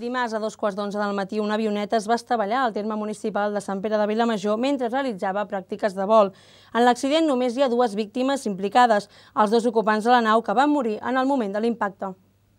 Dimarts a 2:15 del matí una avioneta es va estavellar al terme municipal de Sant Pere de Vilamajor mentre realitzava pràctiques de vol. En l'accident només hi ha 2 víctimes implicades, els 2 ocupants de la nau que van morir en el moment de l'impacte.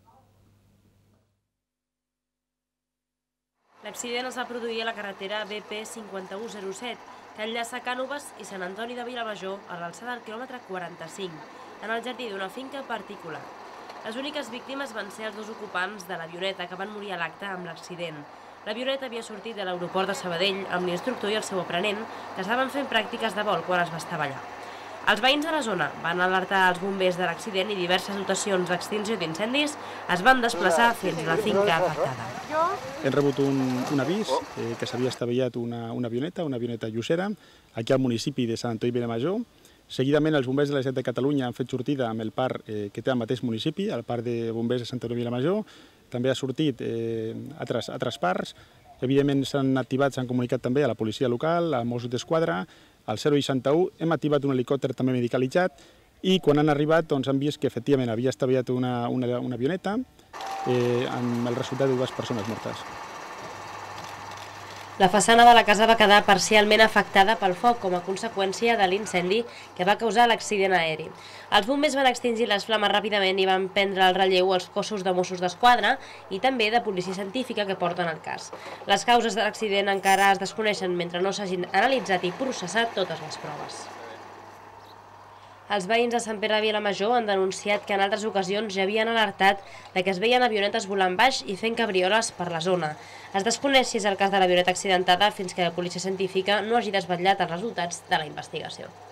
L'accident es va produir a la carretera BP 5107, que enllaça Cànoves i Sant Antoni de Vilamajor a l'alçada del quilòmetre 45, en el jardí d'una finca particular. Les úniques víctimes van ser els 2 ocupants de l'avioneta que van morir a l'acte amb l'accident. L'avioneta havia sortit de l'aeroport de Sabadell amb l'instructor i el seu aprenent, que estaven fent pràctiques de vol quan es va estavellar. Els veïns de la zona van alertar els bombers de l'accident i diverses dotacions d'extinció d'incendis es van desplaçar fins a la finca afectada. Hem rebut un avís que s'havia estavellat una avioneta llucera, aquí al municipi de Sant Antoni de Vilamajor. Seguidament, els bombers de la Generalitat de Catalunya han fet sortida amb el parc que té el mateix municipi, el parc de bombers de Sant Antoni de Vilamajor. També ha sortit altres parcs. Evidentment, s'han comunicat també a la policia local, a Mossos d'Esquadra, al 061. Hem activat un helicòpter també medicalitzat i quan han arribat han vist que efectivament havia estavellat una avioneta amb el resultat de 2 persones mortes. La façana de la casa va quedar parcialment afectada pel foc com a conseqüència de l'incendi que va causar l'accident aeri. Els bombers van extingir les flames ràpidament i van prendre el relleu als cossos de Mossos d'Esquadra i també de policia científica que porten el cas. Les causes de l'accident encara es desconeixen mentre no s'hagin analitzat i processat totes les proves. Els veïns de Sant Pere de Vilamajor han denunciat que en altres ocasions ja havien alertat que es veien avionetes volant baix i fent cabrioles per la zona. Es desconeix si és el cas de l'avioneta accidentada fins que la policia científica no hagi desvetllat els resultats de la investigació.